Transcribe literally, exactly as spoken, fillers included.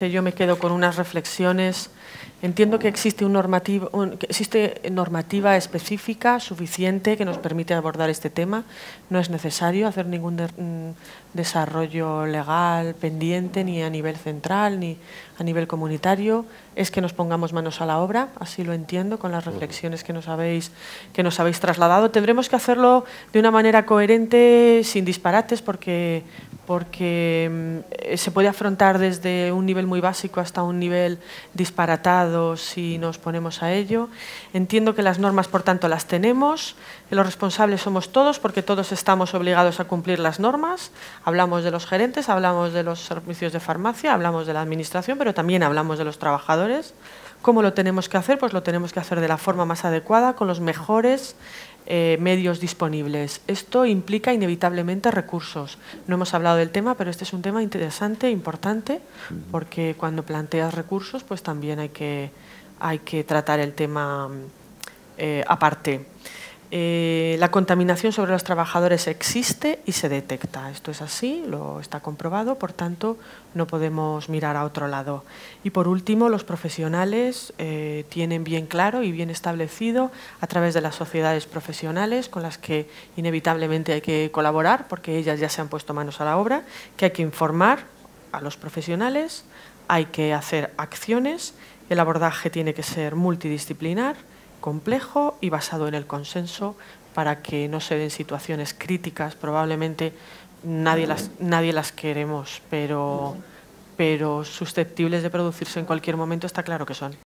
Yo me quedo con unas reflexiones. Entiendo que existe, un normativo, un, que existe normativa específica suficiente que nos permite abordar este tema. No es necesario hacer ningún de, mm, desarrollo legal pendiente, ni a nivel central, ni a nivel comunitario. Es que nos pongamos manos a la obra, así lo entiendo, con las reflexiones que nos habéis, que nos habéis trasladado. Tendremos que hacerlo de una manera coherente, sin disparates, porque, porque eh, se puede afrontar desde un nivel muy básico hasta un nivel disparatado si nos ponemos a ello. Entiendo que las normas, por tanto, las tenemos, que los responsables somos todos, porque todos estamos obligados a cumplir las normas. Hablamos de los gerentes, hablamos de los servicios de farmacia, hablamos de la administración, pero también hablamos de los trabajadores. ¿Cómo lo tenemos que hacer? Pues lo tenemos que hacer de la forma más adecuada, con los mejores eh, medios disponibles. Esto implica inevitablemente recursos. No hemos hablado del tema, pero este es un tema interesante, importante, porque cuando planteas recursos, pues también hay que, hay que tratar el tema eh, aparte. Eh, la contaminación sobre los trabajadores existe y se detecta. Esto es así, lo está comprobado, por tanto, no podemos mirar a otro lado. Y por último, los profesionales eh, tienen bien claro y bien establecido a través de las sociedades profesionales con las que inevitablemente hay que colaborar, porque ellas ya se han puesto manos a la obra, que hay que informar a los profesionales, hay que hacer acciones, el abordaje tiene que ser multidisciplinar, complejo y basado en el consenso para que no se den situaciones críticas. Probablemente nadie las, nadie las queremos, pero, pero susceptibles de producirse en cualquier momento está claro que son.